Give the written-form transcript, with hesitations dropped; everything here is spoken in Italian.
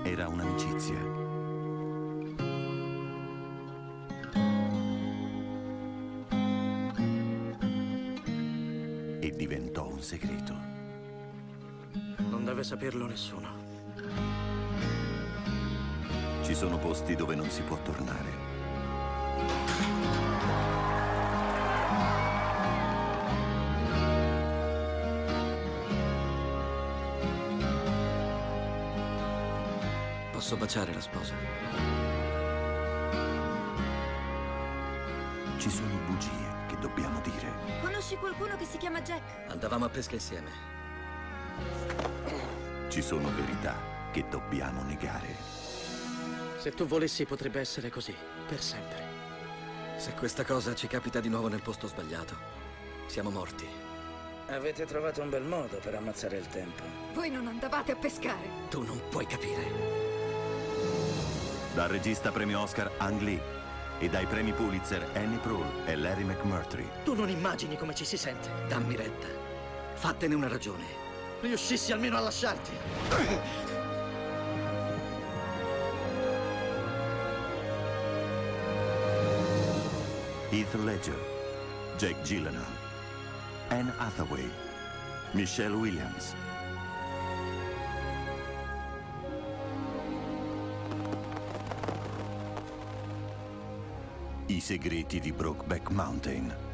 Era un'amicizia. E diventò un segreto. Non deve saperlo nessuno. Ci sono posti dove non si può tornare. Posso baciare la sposa? Ci sono bugie che dobbiamo dire. Conosci qualcuno che si chiama Jack? Andavamo a pesca insieme. Ci sono verità che dobbiamo negare. Se tu volessi potrebbe essere così, per sempre. Se questa cosa ci capita di nuovo nel posto sbagliato, siamo morti. Avete trovato un bel modo per ammazzare il tempo. Voi non andavate a pescare. Tu non puoi capire. Dal regista premio Oscar Ang Lee e dai premi Pulitzer Annie Proulx e Larry McMurtry. Tu non immagini come ci si sente. Dammi retta. Fattene una ragione. Riuscissi almeno a lasciarti. Heath Ledger, Jake Gyllenhaal, Anne Hathaway, Michelle Williams. I segreti di Brokeback Mountain.